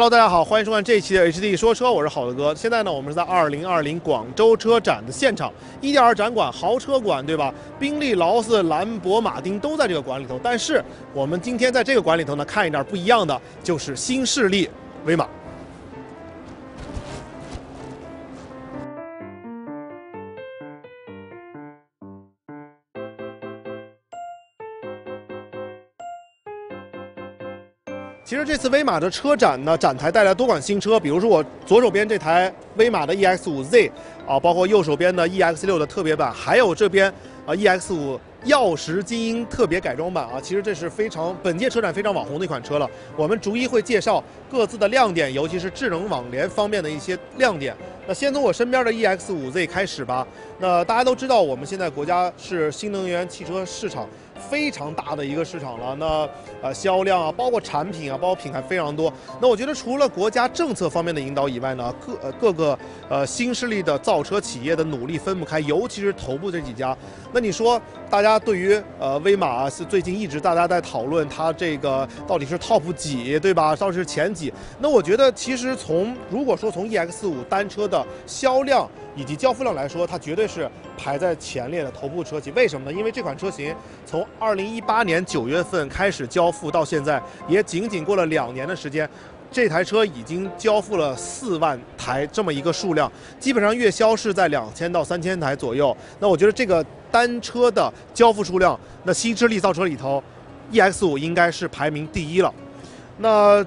Hello， 大家好，欢迎收看这一期的 HD 说车，我是好的哥。现在呢，我们是在2020广州车展的现场，1.2展馆、豪车馆，对吧？宾利、劳斯、兰博、马丁都在这个馆里头。但是我们今天在这个馆里头呢，看一点不一样的，就是新势力威马。其实这次威马的车展呢，展台带来多款新车，比如说我左手边这台威马的 EX5Z 啊，包括右手边的 EX6的特别版，还有这边EX5钥匙精英特别改装版啊。其实这是本届车展非常网红的一款车了。我们逐一会介绍各自的亮点，尤其是智能网联方面的一些亮点。那先从我身边的 EX5Z 开始吧。那大家都知道，我们现在国家是新能源汽车市场非常大的一个市场了。那销量啊，包括产品啊，包括品牌非常多。那我觉得除了国家政策方面的引导以外呢，各个新势力的造车企业的努力分不开，尤其是头部这几家。那你说，大家对于威马是最近一直大家在讨论它这个到底是 top 几，对吧？到底是前几？那我觉得其实如果说从 EX5单车的销量以及交付量来说，它绝对是排在前列的头部车企。为什么呢？因为这款车型从2018年9月份开始交付到现在，也仅仅过了2年的时间。这台车已经交付了4万台这么一个数量，基本上月销是在2000到3000台左右。那我觉得这个单车的交付数量，那新势力造车里头 ，EX5 应该是排名第一了。那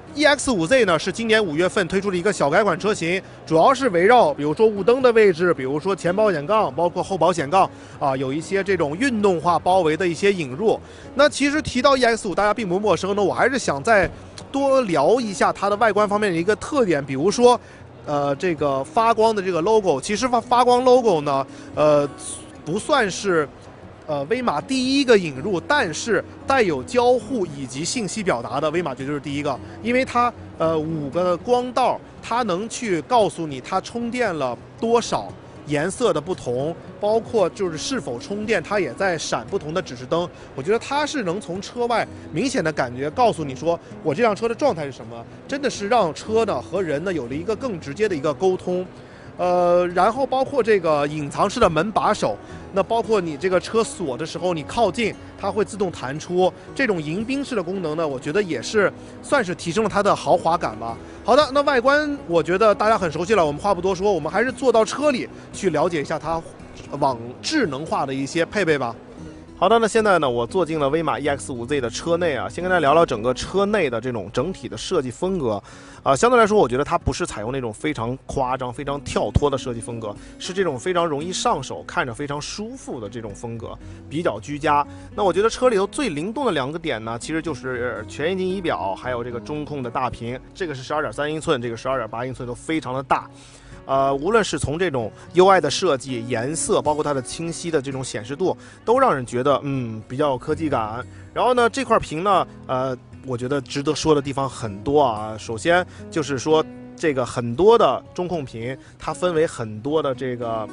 EX5Z 呢是今年5月份推出的一个小改款车型，主要是围绕比如说雾灯的位置，比如说前保险杠，包括后保险杠啊，有一些这种运动化包围的一些引入。那其实提到 EX5，大家并不陌生呢，我还是想再多聊一下它的外观方面的一个特点，比如说，这个发光的这个 logo， 其实发光 logo 呢，不算是。威马第一个引入，但是带有交互以及信息表达的威马绝对是第一个，因为它5个光道，它能去告诉你它充电了多少，颜色的不同，包括就是是否充电，它也在闪不同的指示灯。我觉得它是能从车外明显的感觉告诉你说我这辆车的状态是什么，真的是让车呢和人呢有了一个更直接的一个沟通。然后包括这个隐藏式的门把手，那包括你这个车锁的时候，你靠近它会自动弹出，这种迎宾式的功能呢，我觉得也是算是提升了它的豪华感吧。好的，那外观我觉得大家很熟悉了，我们话不多说，我们还是坐到车里去了解一下它往智能化的一些配备吧。好的，那现在呢，我坐进了威马 EX5Z 的车内啊，先跟大家聊聊整个车内的这种整体的设计风格。相对来说，我觉得它不是采用那种非常夸张、非常跳脱的设计风格，是这种非常容易上手、看着非常舒服的这种风格，比较居家。那我觉得车里头最灵动的2个点呢，其实就是全液晶仪表，还有这个中控的大屏，这个是12.3英寸，这个12.8英寸都非常的大。无论是从这种 UI 的设计、颜色，包括它的清晰的这种显示度，都让人觉得比较有科技感。然后呢，这块屏呢，我觉得值得说的地方很多啊。首先就是说，这个很多的中控屏，它分为很多的这个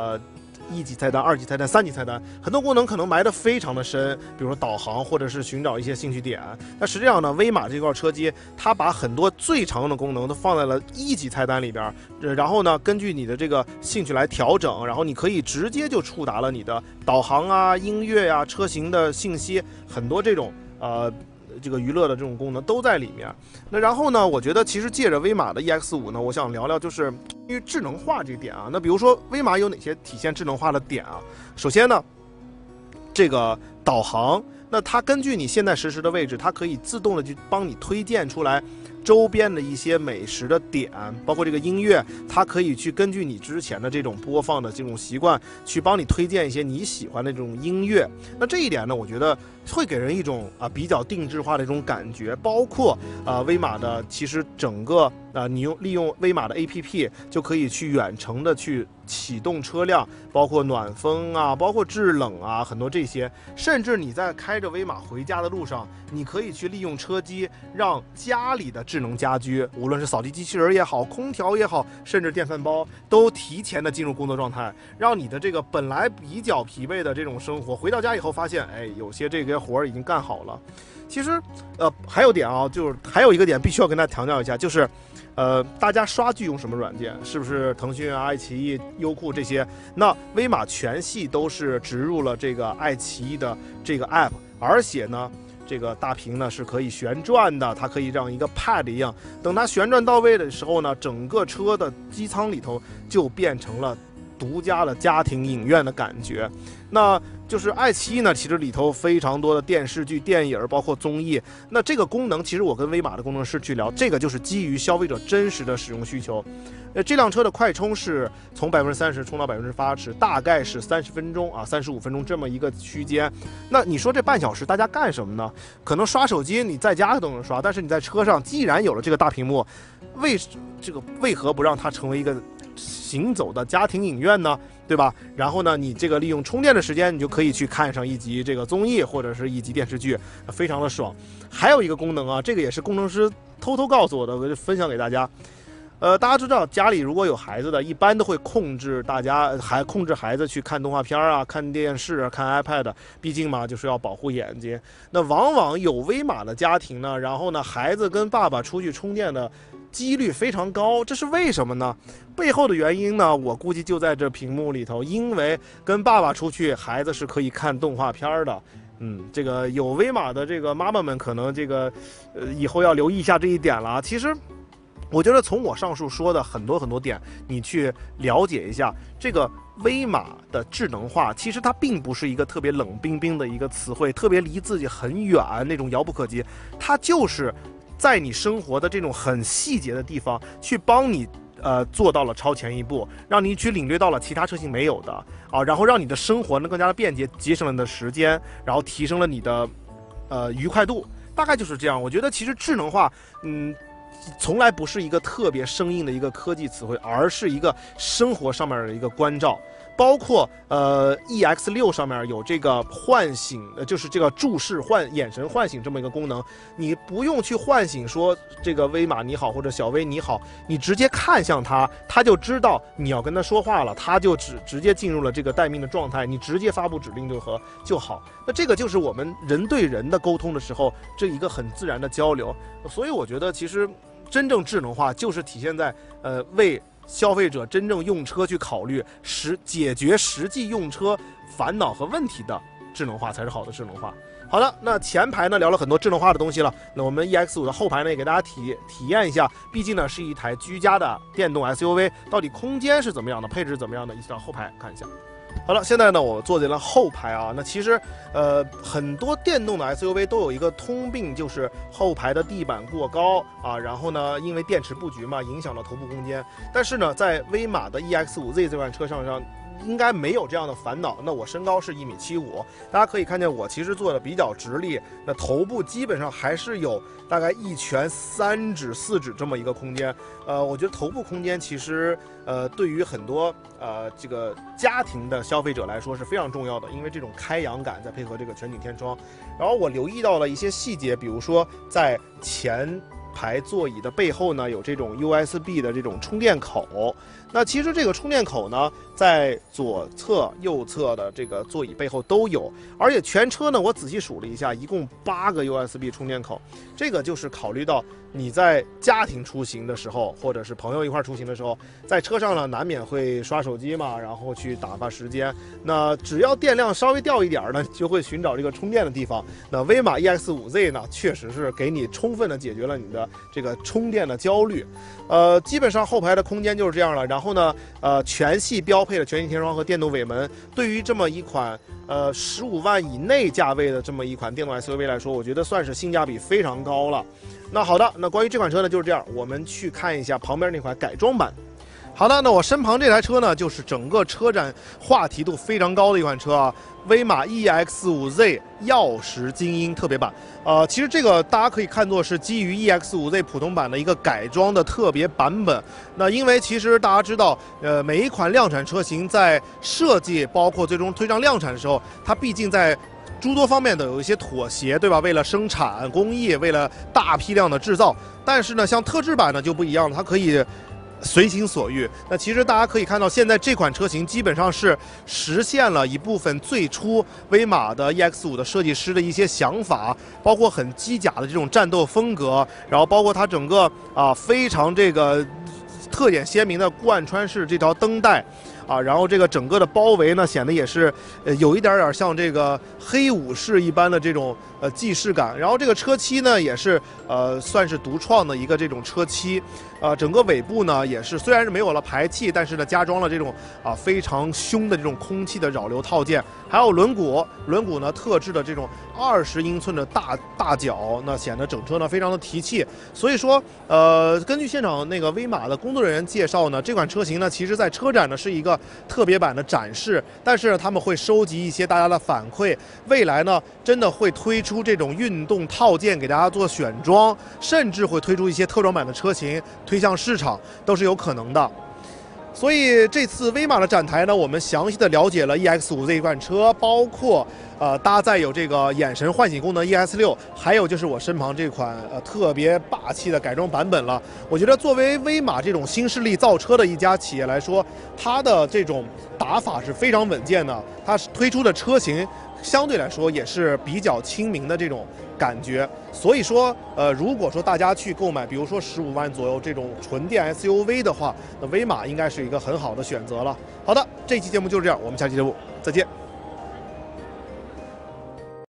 1级菜单、2级菜单、3级菜单，很多功能可能埋得非常的深，比如说导航或者是寻找一些兴趣点。那实际上呢，威马这块车机，它把很多最常用的功能都放在了1级菜单里边，然后呢，根据你的这个兴趣来调整，然后你可以直接就触达了你的导航啊、音乐啊、车型的信息，很多这种这个娱乐的这种功能都在里面。那然后呢，我觉得其实借着威马的 EX5呢，我想聊聊就是关于智能化这一点啊。那比如说威马有哪些体现智能化的点啊？首先呢，这个导航，那它根据你现在实时的位置，它可以自动的去帮你推荐出来周边的一些美食的点，包括这个音乐，它可以去根据你之前的这种播放的这种习惯，去帮你推荐一些你喜欢的这种音乐。那这一点呢，我觉得会给人一种比较定制化的这种感觉。包括威马的其实整个你利用威马的 APP 就可以去远程的去启动车辆，包括暖风啊，包括制冷啊，很多这些。甚至你在开着威马回家的路上，你可以去利用车机，让家里的智能家居，无论是扫地机器人也好，空调也好，甚至电饭煲，都提前的进入工作状态，让你的这个本来比较疲惫的这种生活，回到家以后发现，哎，有些这个活儿已经干好了。其实，还有点啊，就是还有一个点必须要跟大家强调一下，就是，大家刷剧用什么软件？是不是腾讯啊、爱奇艺、优酷这些？那威马全系都是植入了这个爱奇艺的这个 app， 而且呢，这个大屏呢是可以旋转的，它可以让一个 pad 一样，等它旋转到位的时候呢，整个车的机舱里头就变成了独家的家庭影院的感觉。那就是爱奇艺呢，其实里头非常多的电视剧、电影，包括综艺。那这个功能，其实我跟威马的工程师去聊，这个就是基于消费者真实的使用需求。这辆车的快充是从30%充到80%，大概是30分钟啊，35分钟这么一个区间。那你说这半小时大家干什么呢？可能刷手机，你在家都能刷，但是你在车上既然有了这个大屏幕，为何不让它成为一个行走的家庭影院呢？对吧？然后呢，你这个利用充电的时间，你就可以去看上一集这个综艺或者是一集电视剧，非常的爽。还有一个功能啊，这个也是工程师偷偷告诉我的，我就分享给大家。大家知道家里如果有孩子的，一般都会控制孩子去看动画片啊、看电视啊、看 iPad， 毕竟嘛就是要保护眼睛。那往往有威马的家庭呢，然后呢孩子跟爸爸出去充电的几率非常高，这是为什么呢？背后的原因呢，我估计就在这屏幕里头，因为跟爸爸出去，孩子是可以看动画片的。这个有威马的这个妈妈们可能这个以后要留意一下这一点了。其实我觉得从我上述说的很多点，你去了解一下这个威马的智能化，其实它并不是一个特别冷冰冰的一个词汇，特别离自己很远那种遥不可及，它就是在你生活的这种很细节的地方去帮你做到了超前一步，让你去领略到了其他车型没有的啊，然后让你的生活呢更加的便捷，节省了你的时间，然后提升了你的愉快度，大概就是这样。我觉得其实智能化从来不是一个特别生硬的一个科技词汇，而是一个生活上面的一个关照。包括EX6上面有这个唤醒，就是这个注视眼神唤醒这么一个功能，你不用去唤醒说这个威马你好或者小威你好，你直接看向它，它就知道你要跟它说话了，它就直接进入了这个待命的状态，你直接发布指令就好。那这个就是我们人对人的沟通的时候，这一个很自然的交流。所以我觉得其实真正智能化就是体现在为消费者真正用车去考虑解决实际用车烦恼和问题的智能化才是好的智能化。好的，那前排呢聊了很多智能化的东西了，那我们 EX5 的后排呢也给大家体验一下，毕竟呢是一台居家的电动 SUV， 到底空间是怎么样的，配置怎么样的，一起到后排看一下。好了，现在呢我坐进了后排啊。那其实很多电动的 SUV 都有一个通病，就是后排的地板过高啊，然后呢因为电池布局嘛，影响了头部空间。但是呢，在威马的 EX5Z 这款车上应该没有这样的烦恼。那我身高是1.75米，大家可以看见我其实坐的比较直立，那头部基本上还是有大概1拳3指4指这么一个空间。我觉得头部空间其实对于很多这个家庭的消费者来说是非常重要的，因为这种开扬感再配合这个全景天窗。然后我留意到了一些细节，比如说在前排座椅的背后呢有这种 USB 的这种充电口。那其实这个充电口呢在左侧右侧的这个座椅背后都有，而且全车呢我仔细数了一下，一共8个 USB 充电口。这个就是考虑到你在家庭出行的时候，或者是朋友一块出行的时候，在车上呢难免会刷手机嘛，然后去打发时间，那只要电量稍微掉一点呢，就会寻找这个充电的地方。那威马 EX5Z 呢确实是给你充分的解决了你的这个充电的焦虑。基本上后排的空间就是这样了。然后呢全系标配了全景天窗和电动尾门。对于这么一款15万以内价位的这么一款电动 SUV 来说，我觉得算是性价比非常高了。那好的，那关于这款车呢就是这样，我们去看一下旁边那款改装版。 好的，那我身旁这台车呢，就是整个车展话题度非常高的一款车啊，威马 EX5Z 钥匙精英特别版。其实这个大家可以看作是基于 EX5Z 普通版的一个改装的特别版本。那因为其实大家知道，每一款量产车型在设计，包括最终推上量产的时候，它毕竟在诸多方面的有一些妥协，对吧？为了生产工艺，为了大批量的制造。但是呢，像特制版呢就不一样了，它可以随心所欲。那其实大家可以看到，现在这款车型基本上是实现了一部分最初威马的 EX5的设计师的一些想法，包括很机甲的这种战斗风格，然后包括它整个非常这个特点鲜明的贯穿式这条灯带。然后这个整个的包围呢，显得也是有一点像这个黑武士一般的这种既视感。然后这个车漆呢，也是算是独创的一个这种车漆。整个尾部呢也是虽然是没有了排气，但是呢加装了这种非常凶的这种空气的扰流套件，还有轮毂呢特制的这种20英寸的大角，那显得整车呢非常的提气。所以说根据现场那个威马的工作人员介绍呢，这款车型呢其实在车展呢是一个特别版的展示，但是他们会收集一些大家的反馈，未来呢真的会推出这种运动套件给大家做选装，甚至会推出一些特装版的车型推向市场，都是有可能的。所以这次威马的展台呢，我们详细的了解了 EX5 这一款车，包括搭载有这个眼神唤醒功能 ES6，还有就是我身旁这款特别霸气的改装版本了。我觉得作为威马这种新势力造车的一家企业来说，它的这种打法是非常稳健的，它推出的车型相对来说也是比较亲民的这种感觉。所以说如果说大家去购买比如说15万左右这种纯电 SUV 的话，那威马应该是一个很好的选择了。好的，这期节目就是这样，我们下期节目再见。